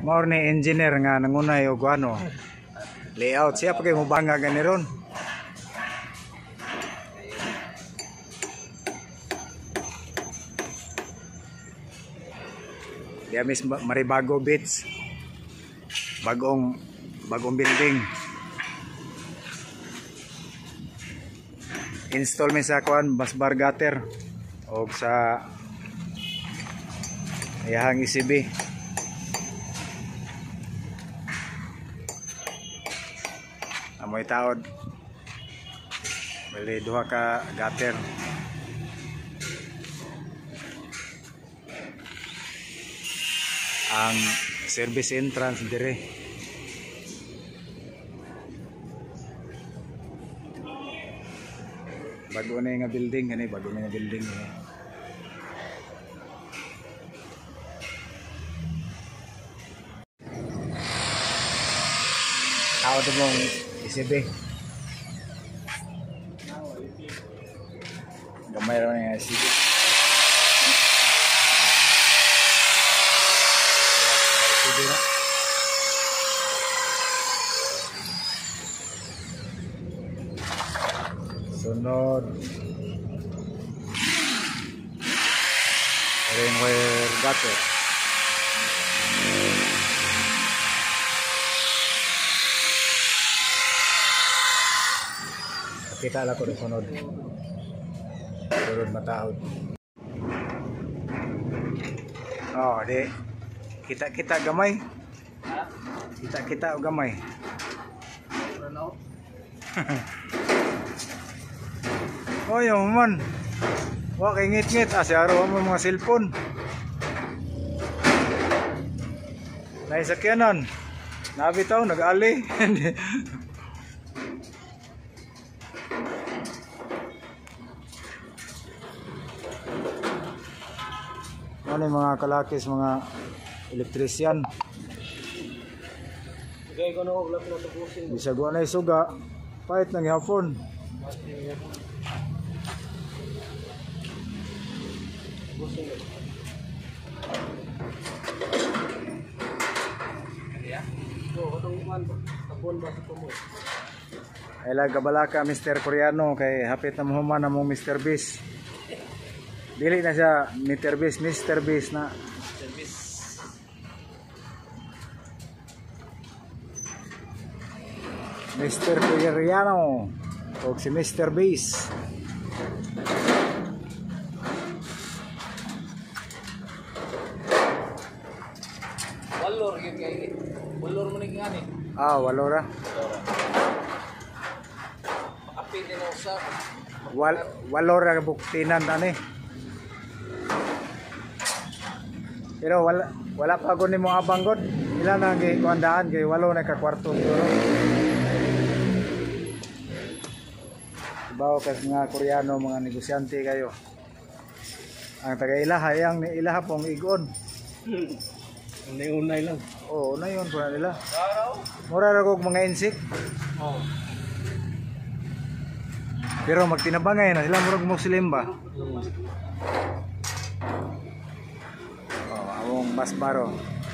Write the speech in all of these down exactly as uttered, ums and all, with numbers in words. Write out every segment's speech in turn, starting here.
Mao ni engineer nga nangunay og ano layout siya pagay mo banga gani ron. Diya mis Maribago Beach. Bagong bagong building. Install mi sa kuan bus bar gutter og sa iyahang E C B. Amoy taod. Bali duha ka gutter. Ang service entrance dire. Bago na nga building kani, bago na nga building eh. Tao to mong E C B. Gamay ra nga E C B. Sunod rainwear gutter. Kita lang ko sunod sunod matahod. Oh di kita kita gamay kita kita og gamay. Oh yung man wak ngit-ngit asi araw mo mga cellphone naisakyanan nabitaw nag-ali. Ano yung mga kalakis mga elektrisyan bisag wa na isuga pahit ng hapon. Ay lang kabalaka Mister Koreano kay hapit na mahuman na mong Mister Beast. Dili na siya Mister Beast, Mister Beast na. Mister Beast. Mister Koreano o si Mister Beast. Walor gyud kay walor mo ning ani. Ah, walora. Apil din usa. Wal walora buktinan ani. Pero wala wala pa ko nimo abang god. Ila na gi kuandaan kay walo na ka kwarto siguro. Bawo kas nga Koreano mga negosyante kayo. Ang taga ilaha yang ni ilaha pong igon. Unay-unay lang. Oo, oh, na yun po na nila. Mura na kong mga insik. Oo. Pero magtinabangay na sila murag Muslim ba? Hmm. Oh, awong mas baro.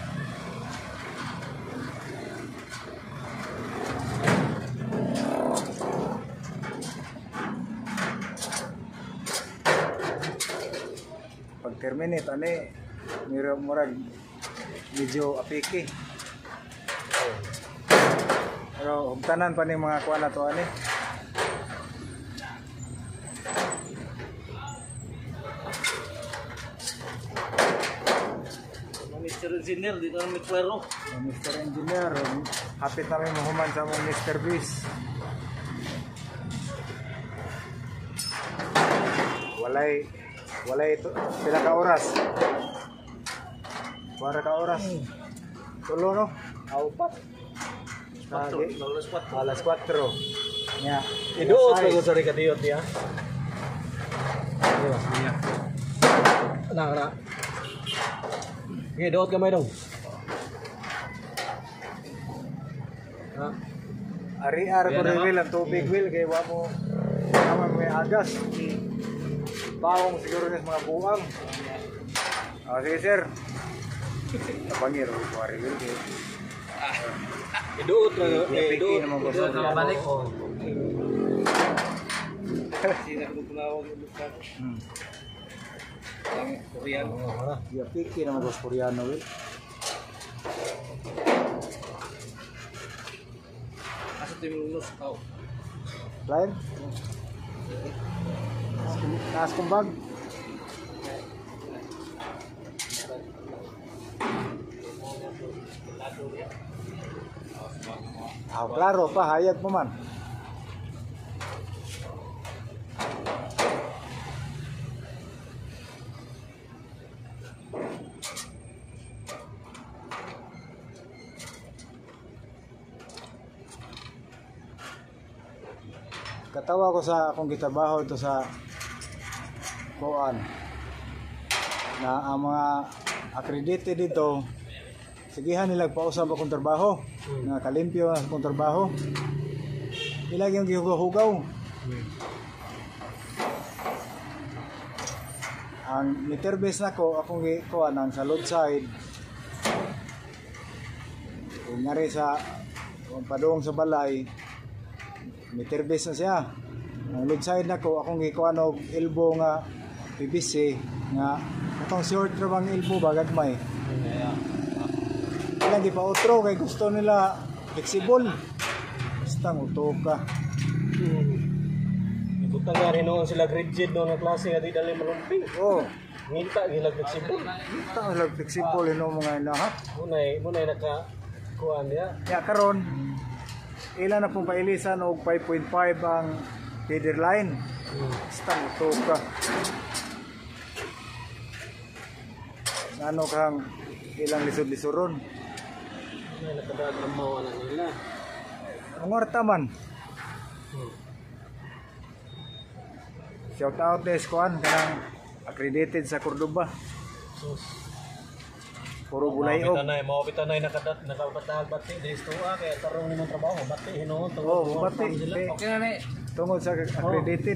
Pag terminate ani, murag murag medyo apiki. Oh. Pero hugtanan pa ni mga kuha na to ani. Mister Engineer dito ang mikwero. Mister Engineer, hapit na rin mahuman sa mong Mister Beast. Walay walay ito sila ka oras. Para ka oras. Tulo no? Aupat. Lagi. Alas kwatro. Nya. Iduot ko sa ri kadiyot niya. Ayos niya. Nara. Iduot gamay dong. Ha? Ari-ari ko rin will ang tubig will kay wa mo naman may agas. Bawang siguro ng mga buwang. Oh, sige sir. Kapangir o kuwari will. Iduot na, Iya, eh, piki iduot. naman, boss. Iduot na balik. Oh. Sino ko tinawag yung lupa? Hmm. Korean. Oh, Iya piki naman boss Koreano will. Asa ito yung lulus? Oh. Lain? Taas kumbag. Ah, klaro pa, hayag mo man. Katawa ko sa akong gitrabaho ito sa kuan na ang mga accredited dito sigihan nila pausab akong trabaho nga kalimpyo ang akong trabaho ilag yung gihugaw ang meter base nako akong kuan ang sa load side kung ngari sa kung padung sa balay meter base na siya. Ang load side nako akong gikuan og elbow nga P V C nga atong short ra bang elbow bagag may. Ilang di pa outro kay gusto nila flexible. Basta utok ka. Ibutang nga rin noon sila rigid noon ang klase nga di dali malumping. Oh, Ngita gilag flexible. ta lang flexible ino mga lahat. Munay munay naka kuan niya. Ya karon ilan na pong pailisan og five point five ang feeder line. Basta utok ka. Ano kang ilang lisod-lisoron. Munay nakadag ng mawa na nila. Ang orta man. Shout out des kuan kanang accredited sa Cordoba. Puro bulayog. Tanay mo bitanay nakadat nakapatahag bati dis tuwa kaya tarong nimong trabaho bati hinuon tungod. Oh, bati. Okay na ni. Tungod sa accredited.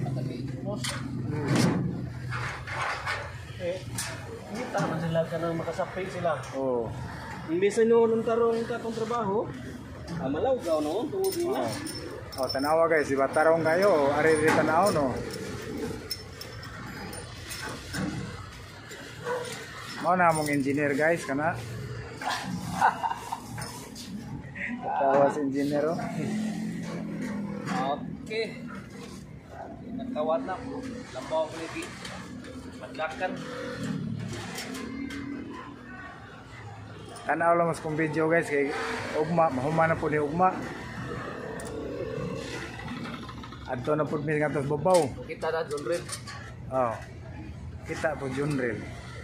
Eh, ngita man sila kanang makasapi sila. Oh. Imbis na noon ang tarong katong trabaho, amalaw gaw noon tungod nila. Oh. Oh, tanawa guys, si Batarong kayo, ari ri tanaw no. Mao na mong engineer guys kana. Tawa si engineer oh. Okay. Nagtawad na. Lambaw ko lagi. Madlakan. Tanaw lang mas kong video guys kay ugma, mahuma na po ni ugma. Adto na po mi nga tos babaw. Kita na John Red. Oh. Kita po Junrel.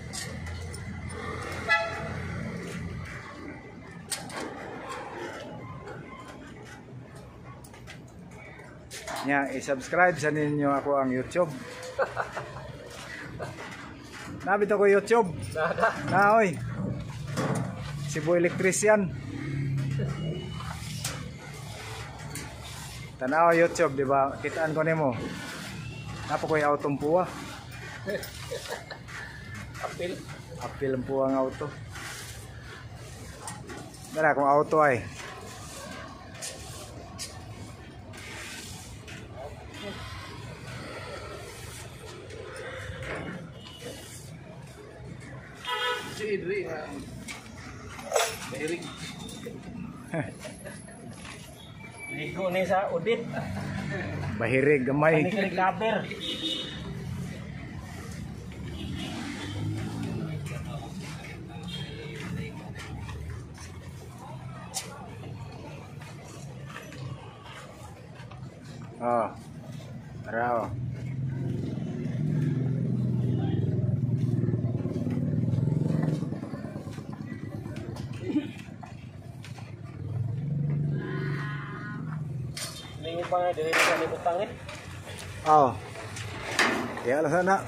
Nya, i-subscribe sa ninyo ako ang YouTube. Nabit ako YouTube. Na oy. Cebu Electrician. Tanaw YouTube, di ba? Kitaan ko nimo. Napa ko yung autong puwa. Apil. Apil ang puwa ng auto. Dala kung auto ay. Si Idri. Bearing. Ligo ni sa udit. Bahirig, gamay. Ani kay cover. Oh. Araw. Lingi pa nga dili sa libutang eh. Oh. Ya lah sana.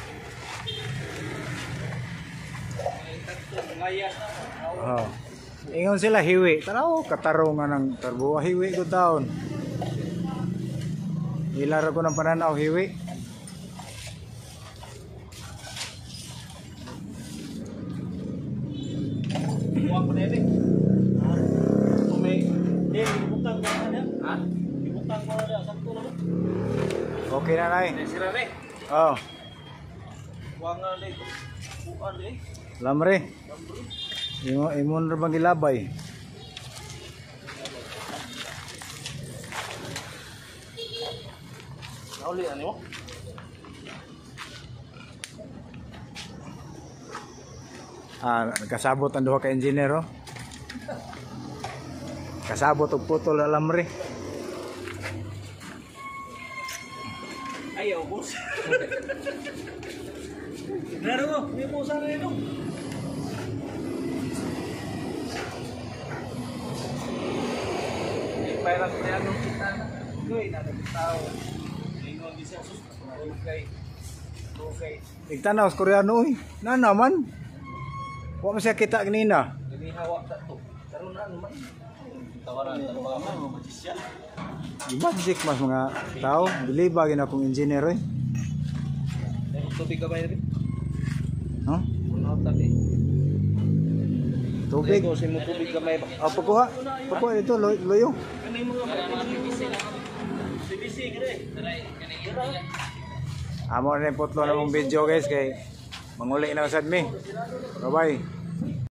Layas na. Oh. Ingon sila hiwi. Tanaw katarungan ng tarbuwa hiwi ko taon. Ilara ko ng pananaw hiwi. Kuha ko na yun eh. Ah, kung may... Hindi, ibutang ko na yan. Ha? Ibutang ko na yan. Sakto na ba? Okay na nay. Hindi sira rin. Oh, Kuha nga na ito. Kuha na eh. lamre. Imo imo ra bang gilabay? Nauli, ano mo? Ah, kasabot ang duha ka engineer oh. Kasabot og putol na lamre. Ayaw, boss. Laro mo, may pusa na ito. Parang kaya nung kita na. Goy, nakakitaw. Lingon di siya, sus. Okay. Okay. Igtanaw sa Koreano oy. Na naman. Wa man siya kita kanina. Jadi hawak tak tu. Karon na naman. Tawaran ng mga mga magisya. Magic mas mga tao, dili ba gina akong engineer eh. May tubig ka ba rin? No? Puno tabi. Tubig. Lego si mo tubig ka may ba? Ah, pagkuha. Pagkuha ito loy- loyo. Ano yung mga C B C ka rin. Amo na yung putlo na mong video guys kay manguli na usad mi. Bye bye.